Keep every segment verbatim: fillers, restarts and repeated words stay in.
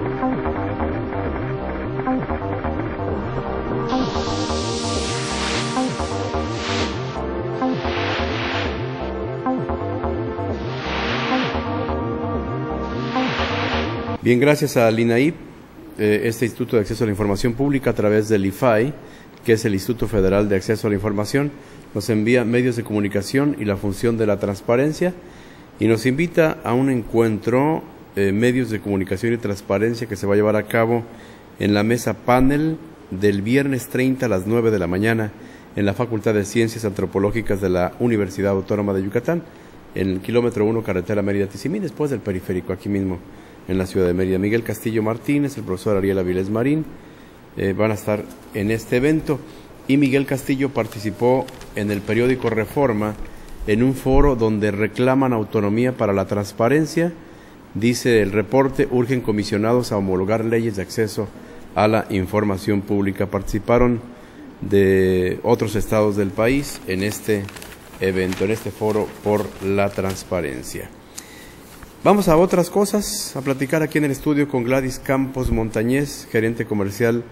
Bien, gracias al INAIP, eh, este Instituto de Acceso a la Información Pública, a través del I F A I, que es el Instituto Federal de Acceso a la Información, nos envía medios de comunicación y la función de la transparencia, y nos invita a un encuentro, eh, medios de comunicación y transparencia, que se va a llevar a cabo en la mesa panel del viernes treinta a las nueve de la mañana en la Facultad de Ciencias Antropológicas de la Universidad Autónoma de Yucatán, en el kilómetro uno, carretera Mérida-Tizimín, después del periférico, aquí mismo en la ciudad de Mérida. Miguel Castillo Martínez, el profesor Ariel Avilés Marín, eh, van a estar en este evento, y Miguel Castillo participó en el periódico Reforma en un foro donde reclaman autonomía para la transparencia. Dice el reporte: urgen comisionados a homologar leyes de acceso a la información pública. Participaron de otros estados del país en este evento, en este foro por la transparencia. Vamos a otras cosas, a platicar aquí en el estudio con Gladys Campos Montañez, gerente comercial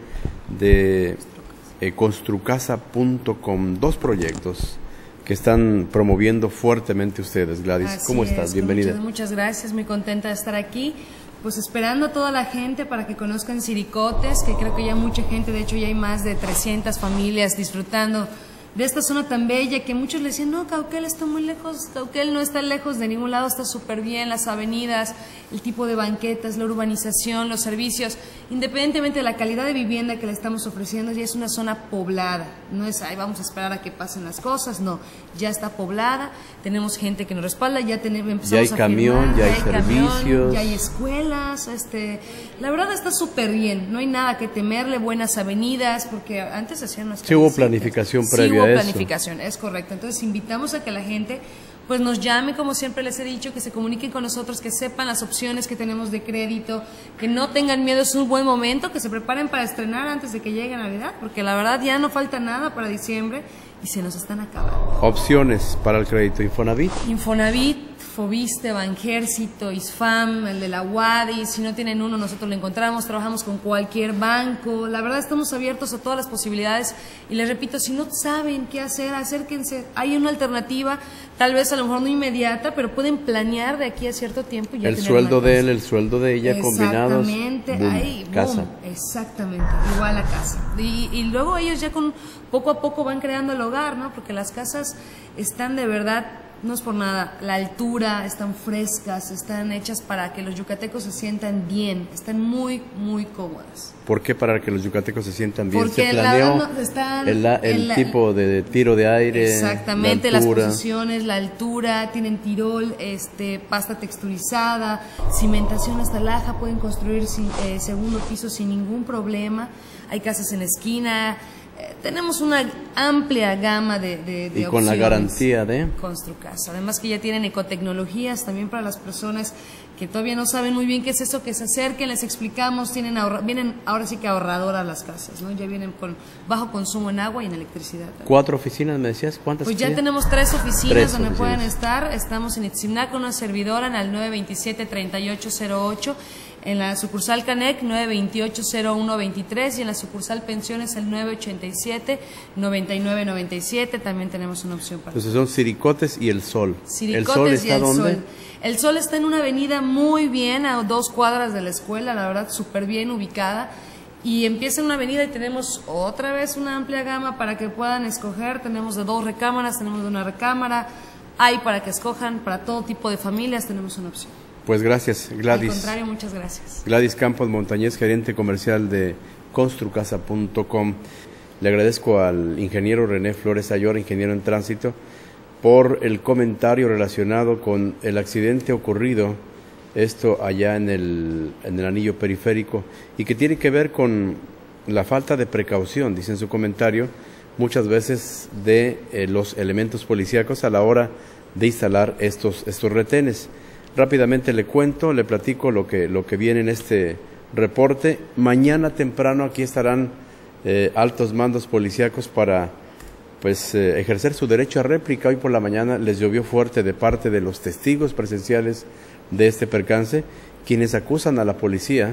de eh, construcasa punto com, dos proyectos que están promoviendo fuertemente ustedes. Gladys, Así ¿cómo estás? Es, Bienvenida. Muchas, muchas gracias, muy contenta de estar aquí, pues esperando a toda la gente para que conozcan Siricotes, que creo que ya mucha gente, de hecho ya hay más de trescientas familias disfrutando de esta zona tan bella, que muchos le decían, no, Cauquel está muy lejos. Cauquel no está lejos de ningún lado, está súper bien, las avenidas, el tipo de banquetas, la urbanización, los servicios, independientemente de la calidad de vivienda que le estamos ofreciendo, ya es una zona poblada, no es, ahí vamos a esperar a que pasen las cosas, no, ya está poblada, tenemos gente que nos respalda, ya tenemos, empezamos ya hay a camión, firmar, ya hay, ya hay servicios, camión, ya hay escuelas, este, la verdad está súper bien, no hay nada que temerle, buenas avenidas, porque antes hacían unas sí hubo planificación previa. Sí hubo a eso. planificación, es correcto. Entonces invitamos a que la gente pues nos llame, como siempre les he dicho, que se comuniquen con nosotros, que sepan las opciones que tenemos de crédito, que no tengan miedo, es un buen momento, que se preparen para estrenar antes de que llegue Navidad, porque la verdad ya no falta nada para diciembre y se nos están acabando. Opciones para el crédito: Infonavit. Infonavit, Fobiste, Banjército, ISFAM, el de la U A D I. Si no tienen uno, nosotros lo encontramos, trabajamos con cualquier banco. La verdad estamos abiertos a todas las posibilidades, y les repito, si no saben qué hacer, acérquense, hay una alternativa, tal vez a lo mejor no inmediata, pero pueden planear de aquí a cierto tiempo y ya el tener sueldo una de casa. él, el sueldo de ella, combinados. Exactamente, boom, ahí, boom, casa. Exactamente, igual a casa. Y, y luego ellos ya con poco a poco van creando el hogar, ¿no? Porque las casas están de verdad, no es por nada, la altura, están frescas, están hechas para que los yucatecos se sientan bien, están muy, muy cómodas. ¿Por qué para que los yucatecos se sientan bien? Porque se planeó la, no, están el, el la, tipo de tiro de aire, exactamente, la las altura. posiciones, la altura, tienen tirol, este, pasta texturizada, cimentación hasta laja, pueden construir sin, eh, segundo piso sin ningún problema, hay casas en la esquina. Tenemos una amplia gama de, de, de y con la garantía de Construcasa. Además que ya tienen ecotecnologías también para las personas que todavía no saben muy bien qué es eso, que se acerquen, les explicamos, tienen ahorra, vienen ahora sí que ahorradoras las casas, ¿no? Ya vienen con bajo consumo en agua y en electricidad también. ¿Cuatro oficinas me decías? ¿Cuántas? Pues ya oficinas? tenemos tres oficinas tres donde oficinas. pueden estar. Estamos en Itzimná con una servidora en el nueve veintisiete, treinta y ocho cero ocho, en la sucursal Canec nueve veintiocho, cero uno veintitrés, y en la sucursal Pensiones el nueve ochenta y siete, noventa y nueve noventa y siete. También tenemos una opción para. Entonces son Siricotes y El Sol. Siricotes ¿El Sol está y el dónde? Sol. El Sol está en una avenida muy bien, a dos cuadras de la escuela, la verdad súper bien ubicada. Y empieza en una avenida y tenemos otra vez una amplia gama para que puedan escoger. Tenemos de dos recámaras, tenemos de una recámara, hay para que escojan, para todo tipo de familias tenemos una opción. Pues gracias, Gladys. Al contrario, muchas gracias. Gladys Campos Montañez, gerente comercial de construcasa punto com. Le agradezco al ingeniero René Flores Ayor, ingeniero en tránsito, por el comentario relacionado con el accidente ocurrido, esto allá en el, en el anillo periférico, y que tiene que ver con la falta de precaución, dice en su comentario, muchas veces de eh, los elementos policíacos a la hora de instalar estos, estos retenes. Rápidamente le cuento, le platico lo que, lo que viene en este reporte. Mañana temprano aquí estarán eh, altos mandos policíacos para pues eh, ejercer su derecho a réplica. Hoy por la mañana les llovió fuerte de parte de los testigos presenciales de este percance, quienes acusan a la policía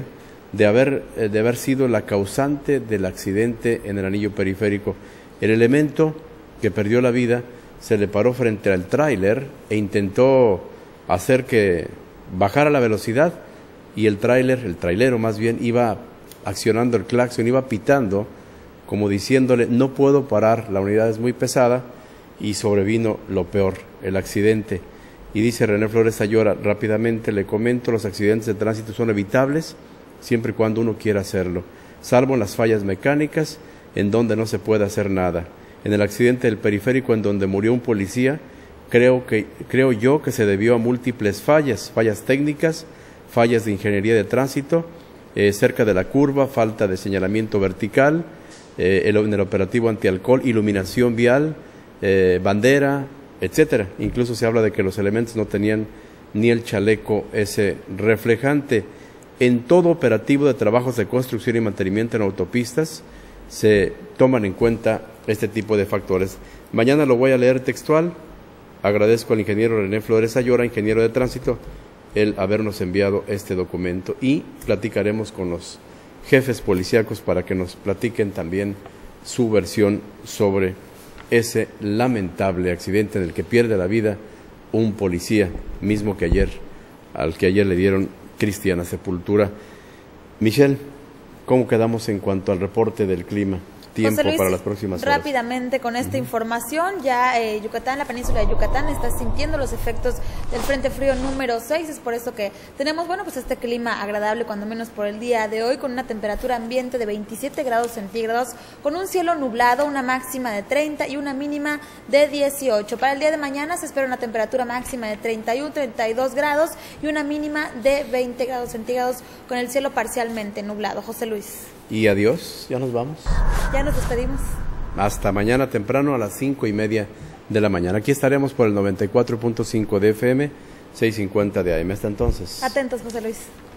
de haber, eh, de haber sido la causante del accidente en el anillo periférico. El elemento que perdió la vida se le paró frente al tráiler e intentó hacer que bajara la velocidad, y el tráiler, el trailero más bien, iba accionando el claxon, iba pitando, como diciéndole, no puedo parar, la unidad es muy pesada, y sobrevino lo peor, el accidente. Y dice René Flores Ayora, rápidamente le comento, los accidentes de tránsito son evitables, siempre y cuando uno quiera hacerlo, salvo en las fallas mecánicas, en donde no se puede hacer nada. En el accidente del periférico, en donde murió un policía, creo, que, creo yo que se debió a múltiples fallas, fallas técnicas, fallas de ingeniería de tránsito, eh, cerca de la curva, falta de señalamiento vertical, eh, el, en el operativo antialcohol, iluminación vial, eh, bandera, etcétera. Incluso se habla de que los elementos no tenían ni el chaleco ese reflejante. En todo operativo de trabajos de construcción y mantenimiento en autopistas se toman en cuenta este tipo de factores. Mañana lo voy a leer textual. Agradezco al ingeniero René Flores Ayora, ingeniero de tránsito, el habernos enviado este documento, y platicaremos con los jefes policíacos para que nos platiquen también su versión sobre ese lamentable accidente en el que pierde la vida un policía, mismo que ayer, al que ayer le dieron cristiana sepultura. Michelle, ¿cómo quedamos en cuanto al reporte del clima? Tiempo José Luis, para las próximas horas. Rápidamente con esta uh-huh. información, ya eh, Yucatán, la península de Yucatán está sintiendo los efectos del Frente Frío número seis, es por eso que tenemos, bueno, pues este clima agradable, cuando menos por el día de hoy, con una temperatura ambiente de veintisiete grados centígrados, con un cielo nublado, una máxima de treinta y una mínima de dieciocho. Para el día de mañana se espera una temperatura máxima de treinta y uno, treinta y dos grados y una mínima de veinte grados centígrados, con el cielo parcialmente nublado. José Luis. Y adiós, ya nos vamos. Ya nos despedimos. Hasta mañana temprano a las cinco y media de la mañana. Aquí estaremos por el noventa y cuatro punto cinco de F M, seiscientos cincuenta de A M. Hasta entonces. Atentos, José Luis.